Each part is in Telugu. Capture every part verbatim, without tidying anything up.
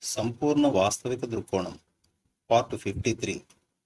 సంపూర్ణ వాస్తవిక దృక్కోణం పార్ట్ ఫిఫ్టీ త్రీ.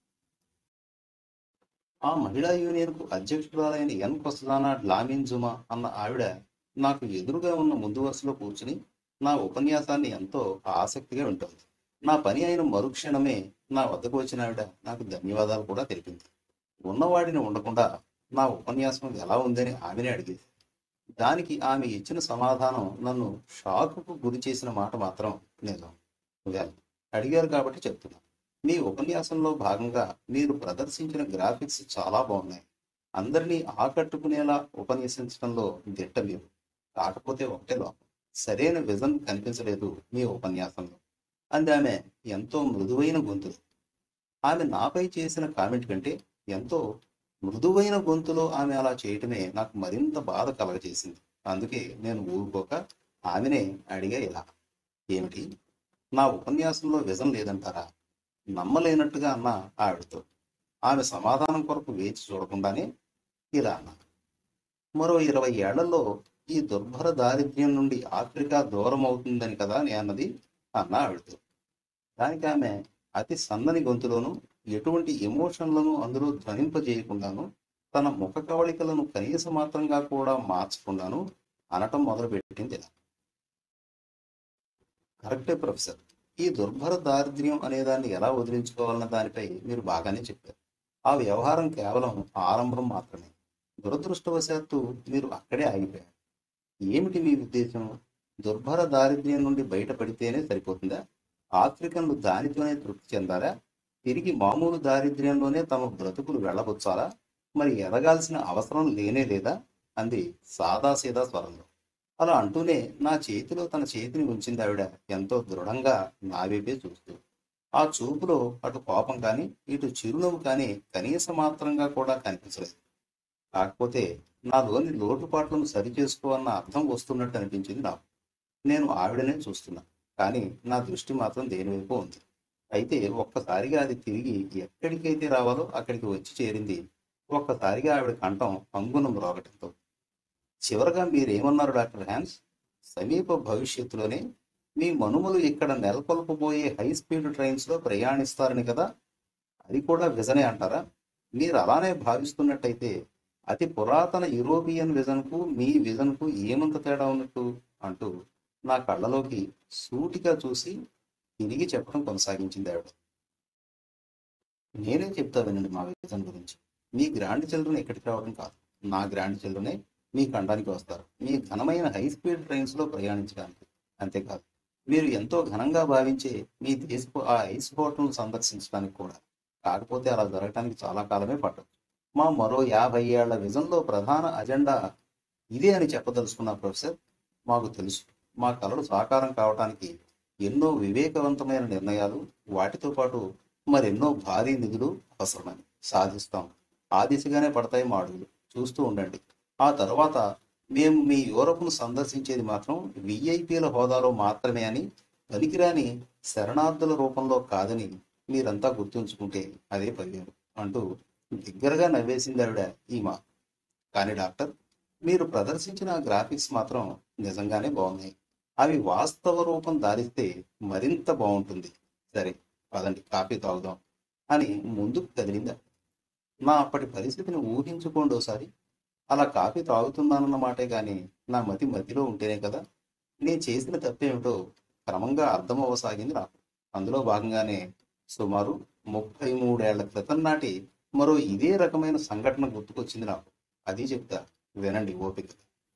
ఆ మహిళా యూనియన్కు అధ్యక్షురాలైన ఎన్ కొసదానా డ్లామిన్ జుమా అన్న ఆవిడ నాకు ఎదురుగా ఉన్న ముందు వరుసలో కూర్చుని నా ఉపన్యాసాన్ని ఎంతో ఆసక్తిగా వింటోంది. నా పని అయిన మరుక్షణమే నా వద్దకు వచ్చిన ఆవిడ నాకు ధన్యవాదాలు కూడా తెలిపింది. ఉన్నవాడిని ఉండకుండా నా ఉపన్యాసం ఎలా ఉందని ఆమెనే అడిగేది. దానికి ఆమె ఇచ్చిన సమాధానం నన్ను షాకుకు గురి చేసిన మాట మాత్రం నిజం. వెల్, అడిగారు కాబట్టి చెప్తున్నా. మీ ఉపన్యాసంలో భాగంగా మీరు ప్రదర్శించిన గ్రాఫిక్స్ చాలా బాగున్నాయి. అందరినీ ఆకట్టుకునేలా ఉపన్యసించడంలో దిట్ట మీరు. కాకపోతే ఒకటే లోపం, సరైన విజన్ కనిపించలేదు మీ ఉపన్యాసంలో అంది ఆమె ఎంతో మృదువైన గొంతులో. ఆమె నాపై చేసిన కామెంట్ కంటే ఎంతో మృదువైన గొంతులో ఆమె అలా చేయటమే నాకు మరింత బాధ కలగజేసింది. అందుకే నేను ఊరుకోక ఆమెనే అడిగా ఇలా, ఏమిటి నా ఉపన్యాసంలో విజన్ లేదంటారా? నమ్మలేనట్టుగా అన్న ఆవిడతో. ఆమె సమాధానం కొరకు వేచి చూడకుండానే ఇలా అన్నా, మరో ఇరవై ఏళ్లలో ఈ దుర్భర దారిద్ర్యం నుండి ఆఫ్రికా దూరం అవుతుందని కదా నే అన్నది అన్న ఆవిడతో. దానికి ఆమె అతి సన్నని గొంతులోనూ ఎటువంటి ఎమోషన్లను అందులో ధ్వనింపజేయకుండాను, తన ముఖ కవళికలను కనీస మాత్రంగా కూడా మార్చకుండాను అనటం మొదలుపెట్టింది ఇలా, కరెక్టే ప్రొఫెసర్, ఈ దుర్భర దారిద్ర్యం అనేదాన్ని ఎలా వదిలించుకోవాలన్న దానిపై మీరు బాగానే చెప్పారు. ఆ వ్యవహారం కేవలం ఆరంభం మాత్రమే. దురదృష్టవశాత్తు మీరు అక్కడే ఆగిపోయారు. ఏమిటి మీ ఉద్దేశం? దుర్భర దారిద్ర్యం నుండి బయటపడితేనే సరిపోతుందా? ఆఫ్రికన్లు దానితోనే తృప్తి చెందారా? తిరిగి మామూలు దారిద్ర్యంలోనే తమ బ్రతుకులు వెళ్ళబుచ్చాలా? మరి ఎదగాల్సిన అవసరం లేనే లేదా? అంది సాదాసీదా స్వరంలో. అలా అంటూనే నా చేతిలో తన చేతిని ఉంచింది ఆవిడ ఎంతో దృఢంగా నా వైపే చూస్తూ. ఆ చూపులో అటు కోపం కానీ ఇటు చిరునవ్వు కానీ కనీస మాత్రంగా కూడా కనిపించలేదు. కాకపోతే నాలోని లోటుపాట్లను సరిచేసుకోవాలన్న అర్థం వస్తున్నట్టు అనిపించింది నాకు. నేను ఆవిడనే చూస్తున్నా, కానీ నా దృష్టి మాత్రం దేనివైపు ఉంది. అయితే ఒక్కసారిగా అది తిరిగి ఎక్కడికైతే రావాలో అక్కడికి వచ్చి చేరింది. ఒక్కసారిగా ఆవిడ కంఠం అంగున మ్రోగటంతో. చివరగా మీరేమన్నారు డాక్టర్ హ్యాన్స్? సమీప భవిష్యత్తులోనే మీ మనుమలు ఇక్కడ నెలకొల్పబోయే హై స్పీడ్ ట్రైన్స్లో ప్రయాణిస్తారని కదా? అది కూడా విజనే అంటారా? మీరు అలానే భావిస్తున్నట్టయితే అతి పురాతన యూరోపియన్ విజన్కు మీ విజన్కు ఏమంత తేడా ఉన్నట్టు అంటూ నా కళ్ళలోకి సూటిగా చూసి తిరిగి చెప్పడం కొనసాగించింది ఆవిడ. నేనే చెప్తా వినండి మా విజన్ గురించి. మీ గ్రాండ్ చిల్డ్రన్ ఎక్కడికి రావడం కాదు, నా గ్రాండ్ చిల్డ్రనే మీ ఖండానికి వస్తారు, మీ ఘనమైన హై స్పీడ్ ట్రైన్స్లో ప్రయాణించడానికి. అంతేకాదు, మీరు ఎంతో ఘనంగా భావించే మీ దేశపు ఆ ఐస్ హోటల్ను సందర్శించడానికి కూడా. కాకపోతే అలా జరగటానికి చాలా కాలమే పట్టదు. మా మరో యాభై ఏళ్ల విజన్లో ప్రధాన అజెండా ఇదే అని చెప్పదలుచుకున్నా ప్రొఫెసర్. మాకు తెలుసు, మా కలలు సాకారం కావటానికి ఎన్నో వివేకవంతమైన నిర్ణయాలు, వాటితో పాటు మరెన్నో భారీ నిధులు అవసరమని. సాధిస్తాం. ఆ దిశగానే పడతాయి మా అడుగులు. చూస్తూ ఉండండి. ఆ తర్వాత మేము మీ యూరప్ను సందర్శించేది మాత్రం విఐపీల హోదాలో మాత్రమే అని, పనికిరాని శరణార్థుల రూపంలో కాదని మీరంతా గుర్తుంచుకుంటే అదే పదివేలు అంటూ దగ్గరగా నవ్వేసింది ఆవిడ ఈ మా. కానీ డాక్టర్, మీరు ప్రదర్శించిన గ్రాఫిక్స్ మాత్రం నిజంగానే బాగున్నాయి. అవి వాస్తవ రూపం దారిస్తే మరింత బాగుంటుంది. సరే పదండి, కాఫీ తాగుదాం అని ముందుకు కదిలిందా. నా అప్పటి పరిస్థితిని ఊహించుకోండి ఒకసారి. అలా కాఫీ తాగుతున్నానన్న మాటే కానీ నా మతి మతిలో ఉంటేనే కదా నేను చేసిన తప్పేమిటో క్రమంగా అర్థం అవ్వసాగింది నాకు. అందులో భాగంగానే సుమారు ముప్పై మూడేళ్ల క్రితం నాటి మరో ఇదే రకమైన సంఘటన గుర్తుకొచ్చింది నాకు. అది చెప్తా వినండి ఓపిక.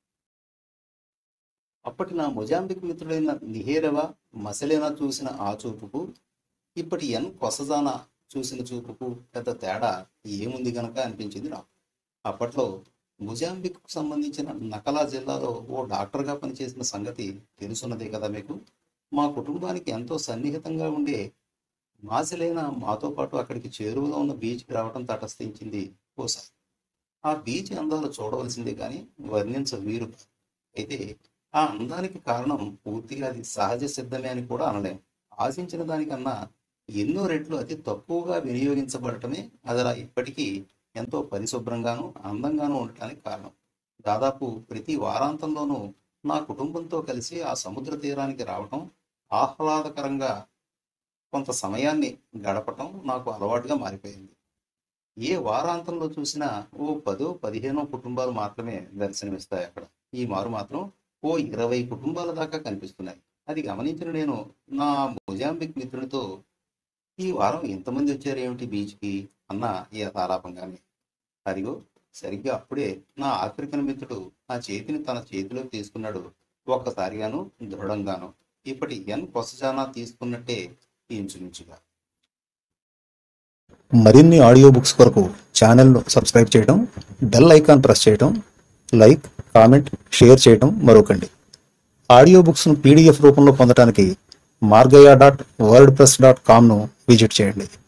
అప్పటి నా మొజాంబిక్ మిత్రుడైన నిహేరవా మసలేనా చూసిన ఆ చూపుకు, ఇప్పటి ఎన్ కొసజానా చూసిన చూపుకు పెద్ద తేడా ఏముంది గనక అనిపించింది నాకు. అప్పట్లో మొజాంబిక్ సంబంధించిన నకలా జిల్లాలో ఓ డాక్టర్గా పనిచేసిన సంగతి తెలుసున్నదే కదా మీకు. మా కుటుంబానికి ఎంతో సన్నిహితంగా ఉండే మాసిలైనా మాతో పాటు అక్కడికి చేరువలో ఉన్న బీచ్కి రావడం తటస్థించింది ఓసారి. ఆ బీచ్ అందాలు చూడవలసిందే కానీ వర్ణించ వీరు. అయితే ఆ అందానికి కారణం పూర్తిగా అది సహజ సిద్ధమే అని కూడా అనలేం. ఆశించిన దానికన్నా ఎన్నో రెట్లు అతి తక్కువగా వినియోగించబడటమే అది అలా ఇప్పటికీ ఎంతో పరిశుభ్రంగాను అందంగానూ ఉండటానికి కారణం. దాదాపు ప్రతి వారాంతంలోనూ నా కుటుంబంతో కలిసి ఆ సముద్ర తీరానికి రావటం, ఆహ్లాదకరంగా కొంత సమయాన్ని గడపటం నాకు అలవాటుగా మారిపోయింది. ఏ వారాంతంలో చూసినా ఓ పదో పదిహేనో కుటుంబాలు మాత్రమే దర్శనమిస్తాయి అక్కడ. ఈ మారు మాత్రం ఓ ఇరవై కుటుంబాల దాకా కనిపిస్తున్నాయి. అది గమనించిన నేను నా మొజాంబిక్ మిత్రునితో, ఈ వారం ఇంతమంది వచ్చారేమిటి బీచ్కి అన్న యథాలాపంగానే. అదిగో సరిగ్గా అప్పుడే నా ఆఫ్రికన్ మిత్రుడు నా చేతిని తన చేతిలోకి తీసుకున్నాడు. ఒక్కసారిగాను, దృఢంగాను. ఇప్పటి ఎన్ కొసజానా తీసుకున్నట్టే ఇంచుమించుగా. మరిన్ని ఆడియో బుక్స్ కొరకు ఛానల్ను సబ్స్క్రైబ్ చేయడం, బెల్ ఐకాన్ ప్రెస్ చేయడం, లైక్, కామెంట్, షేర్ చేయడం మరొకండి. ఆడియో బుక్స్ను పీడిఎఫ్ రూపంలో పొందడానికి Margayya dot WordPress dot కామ్ను విజిట్ చేయండి.